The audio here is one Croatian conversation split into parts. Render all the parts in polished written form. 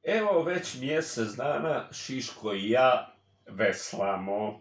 Evo već mjesec dana Šiško i ja veslamo.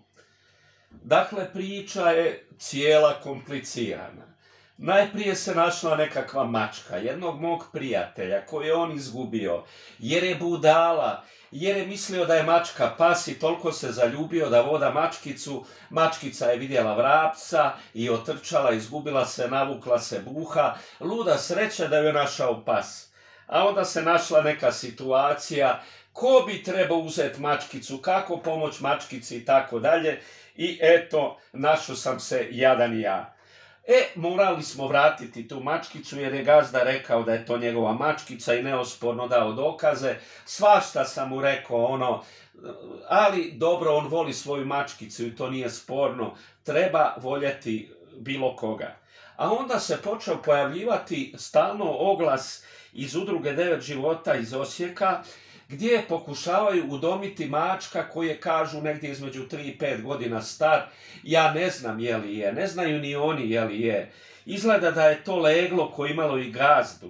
Dakle, priča je cijela komplicirana. Najprije se našla nekakva mačka jednog mog prijatelja koju je on izgubio, jer je budala, jer je mislio da je mačka pas i toliko se zaljubio da voda mačkicu. Mačkica je vidjela vrapca i otrčala, izgubila se, navukla se buha. Luda sreća da ju je našao pas. A onda se našla neka situacija, ko bi trebao uzeti mačkicu, kako pomoć mačkici i tako dalje. I eto, našao sam se jadan ja. Morali smo vratiti tu mačkicu jer je gazda rekao da je to njegova mačkica i neosporno dao dokaze. Svašta sam mu rekao, ali dobro, on voli svoju mačkicu i to nije sporno. Treba voljeti bilo koga. A onda se počeo pojavljivati stalno oglas iz udruge 9 života iz Osijeka, gdje pokušavaju udomiti mačka koji je, kažu, negdje između 3 i 5 godina star. Ja ne znam je li je, ne znaju ni oni je li je. Izgleda da je to leglo koje imalo i gazdu,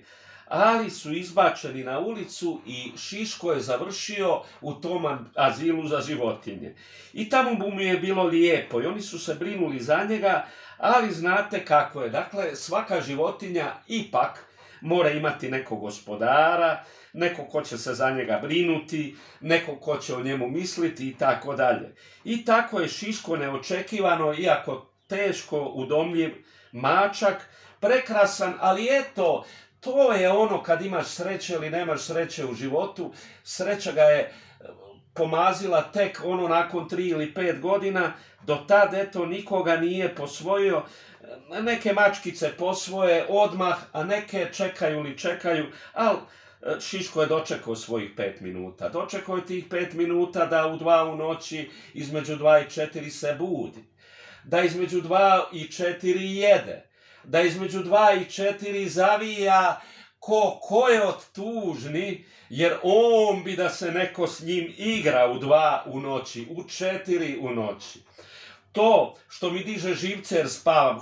ali su izbačeni na ulicu i Šiško je završio u tom azilu za životinje. I tamo mu je bilo lijepo i oni su se brinuli za njega, ali znate kako je. Dakle, svaka životinja ipak mora imati nekog gospodara, neko ko će se za njega brinuti, neko ko će o njemu misliti i tako dalje. I tako je Šiško neočekivano, iako teško udomljiv mačak, prekrasan, ali eto, to je ono kad imaš sreće ili nemaš sreće u životu. Sreća ga je pomazila tek nakon 3 ili 5 godina, do tad eto nikoga nije posvojio. Neke mačkice posvoje odmah, a neke čekaju, ali Šiško je dočekao svojih 5 minuta. Dočekao je tih 5 minuta da u 2 u noći između 2 i 4 se budi. Da između 2 i 4 jede. Da između 2 i 4 zavija ko je od tužni, jer on bi da se neko s njim igra u 2 u noći, u 4 u noći. To što mi diže živce jer spavam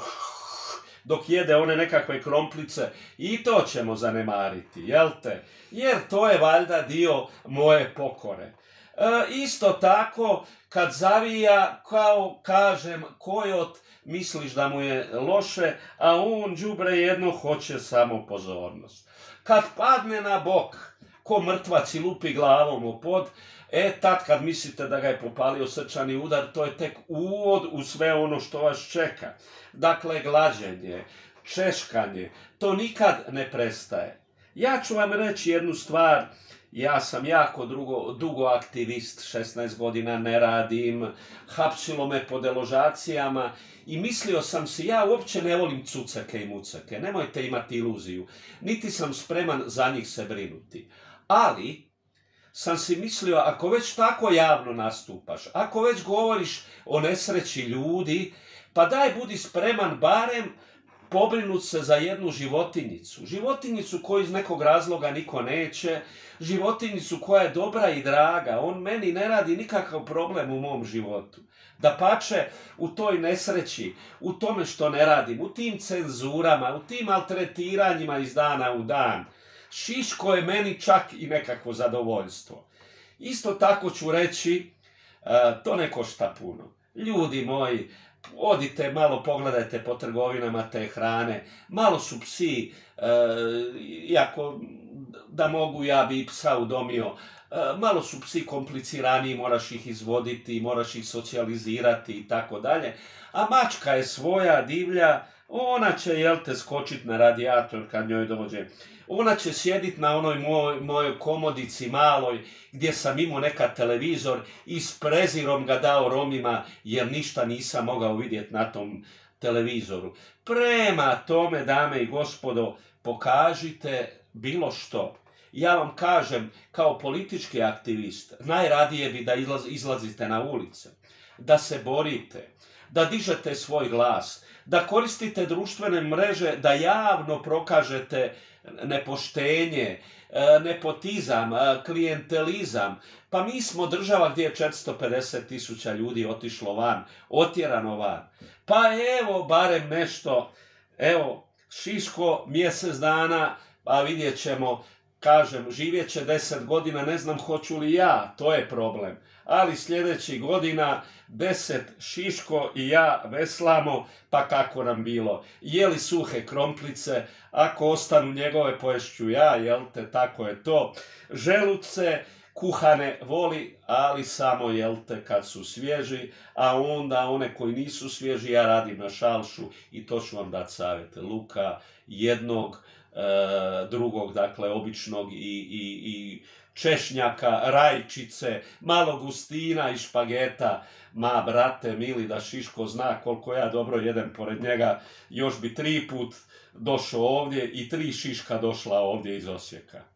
dok jede one nekakve kromplice, i to ćemo zanemariti, jel te? Jer to je valjda dio moje pokore. Isto tako, kad zavija, kao kažem, kojot misliš da mu je loše, a on đubre jedno hoće samo pozornost. Kad padne na bok, ko mrtvac i lupi glavom o pod, tad kad mislite da ga je popalio srčani udar, to je tek uvod u sve ono što vas čeka. Dakle, glađenje, češkanje, to nikad ne prestaje. Ja ću vam reći jednu stvar. Ja sam jako dugo aktivist, 16 godina ne radim, hapsilo me po deložacijama i mislio sam si, ja uopće ne volim cuceke i muceke, nemojte imati iluziju, niti sam spreman za njih se brinuti. Ali sam si mislio, ako već tako javno nastupaš, ako već govoriš o nesreći ljudi, pa daj budi spreman barem pobrinut se za jednu životinjicu. Životinjicu koju iz nekog razloga niko neće, životinjicu koja je dobra i draga. On meni ne radi nikakav problem u mom životu. Dapače, u toj nesreći, u tome što ne radim, u tim cenzurama, u tim maltretiranjima iz dana u dan, Šiško je meni čak i nekakvo zadovoljstvo. Isto tako ću reći, to ne košta puno. Ljudi moji, odite malo, pogledajte po trgovinama te hrane, malo su psi, iako da mogu ja bi psa udomio, malo su psi kompliciraniji, moraš ih izvoditi, moraš ih socijalizirati i tako dalje, a mačka je svoja, divlja, ona će, skočit na radijator kad njoj dođe. Ona će sjedit na onoj mojoj komodici maloj gdje sam imao nekad televizor i s prezirom ga dao Romima jer ništa nisam mogao vidjeti na tom televizoru. Prema tome, dame i gospodo, pokažite bilo što. Ja vam kažem, kao politički aktivist, najradije bi da izlazite na ulice, da se borite, da dižete svoj glas, da koristite društvene mreže, da javno prokažete nepoštenje, nepotizam, klijentelizam. Pa mi smo država gdje je 450.000 ljudi otišlo van, otjerano van. Pa evo barem nešto, evo Šiško mjesec dana, a vidjet ćemo kažem, živjet će 10 godina, ne znam hoću li ja, to je problem. Ali sljedećih godina 10 Šiško i ja veslamo, pa kako nam bilo. Jeli suhe kromplice, ako ostanu njegove poješću ja, jel te, tako je to. Želuce kuhane voli, ali samo, jel te, kad su svježi, a onda one koji nisu svježi ja radim na šalšu i to ću vam dati savjete. Luka jednog, drugog, dakle, običnog i češnjaka, rajčice, malo gustina i špageta. Ma, brate mili, da Šiško zna koliko ja dobro jedem pored njega, još bi 3 put došao ovdje i 3 Šiška došla ovdje iz Osijeka.